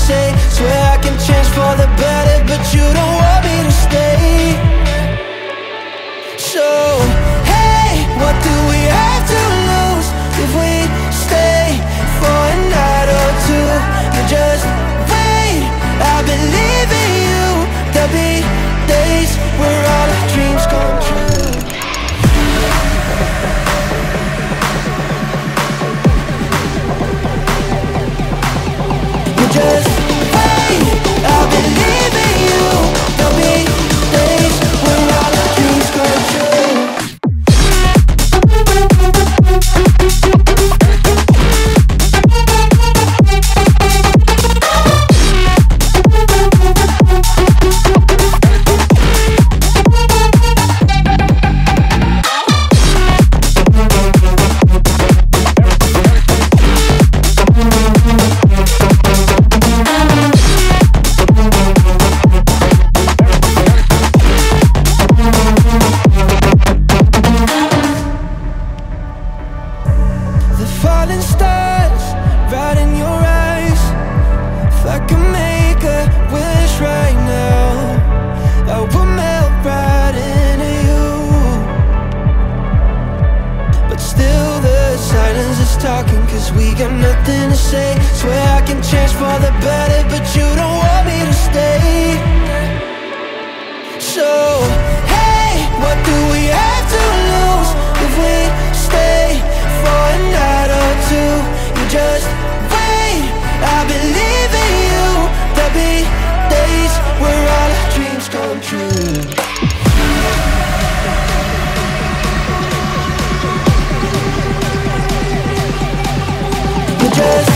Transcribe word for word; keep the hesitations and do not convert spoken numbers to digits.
say. Swear I can change for the better, but you don't want me to stay. So, hey, what do we have to lose if we stay for a night or two? You just wait, I believe in you. There'll be days where all our dreams come true. You just wait, I believe in you. There'll be days where all our dreams come true. Falling stars right in your eyes. If I could make a wish right now, I would melt right into you. But still the silence is talking, cause we got nothing to say. Swear I can change for the better, but you don't want me to stay. So, hey, what do we have to lose if we stay for a night or two? You just wait, I believe in you. There'll be days where all our dreams come true. You just